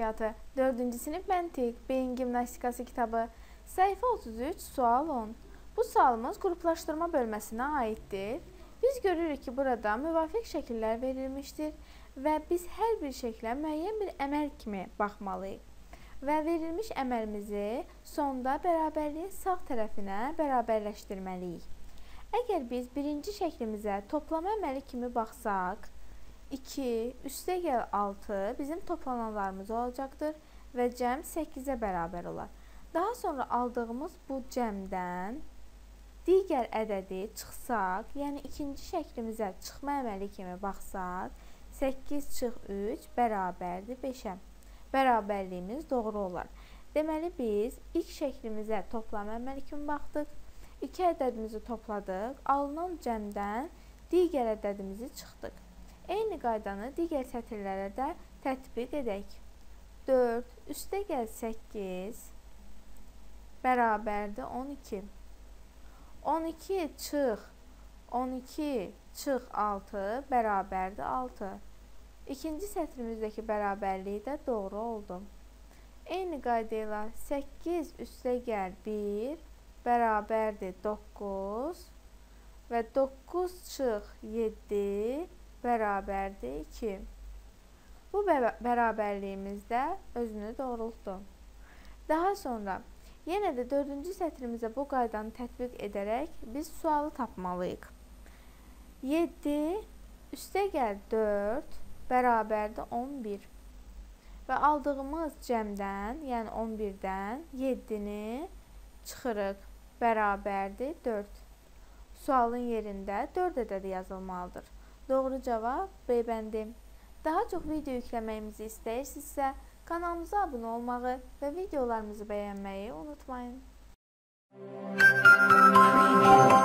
həyatı 4-cü sinif məntiq, beyin gimnastikası kitabı, səhifə 33, sual 10. Bu sualımız qruplaşdırma bölməsinə aiddir. Biz görürük ki, burada müvafiq şəkillər verilmişdir və biz hər bir şəklə müəyyən bir əməl kimi baxmalıyıq. Və verilmiş əməlimizi sonda bərabərliyin sağ tərəfinə bərabərləşdirməliyik. Əgər biz birinci şəklimizə toplama əməli kimi baxsaq, 2 üstəgəl 6 bizim toplananlarımız olacaqdır və cəm 8-ə bərabər olar. Daha sonra aldığımız bu cəmdən digər ədədi çıxsaq, yəni ikinci şəklimizə çıxma əməli kimi baxsaq, 8 çıx 3 bərabərdir 5-ə. Bərabərliyimiz doğru olar. Deməli, biz ilk şəklimizə toplama əməli kimi baxdıq, 2 ədədimizi topladıq, alınan cəmdən digər ədədimizi çıxdıq. Eyni qaydanı digər sətirlərə də tətbiq edək. 4 üstəgəl 8 bərabərdir 12. 12 çıx 6 bərabərdir 6. İkinci sətrimizdəki bərabərliyi də doğru oldu. Eyni qayda ilə 8 üstəgəl 1 bərabərdir 9 və 9 çıx 7 bərabərdir 2. Bu bərabərliyimiz də özünü doğrultdu. Daha sonra yenə də 4-cü sətrimizə bu qaydanı tətbiq edərək biz sualı tapmalıyıq. 7 üstəgəl 4 bərabərdir 11 və aldığımız cəmdən, yəni 11-dən 7-ni çıxırıq, bərabərdir 4. Sualın yerində 4 ədədi yazılmalıdır. Doğru cavab B bəndi. Daha çox video yükləməyimizi istəyirsinizsə, kanalımıza abunə olmağı və videolarımızı bəyənməyi unutmayın.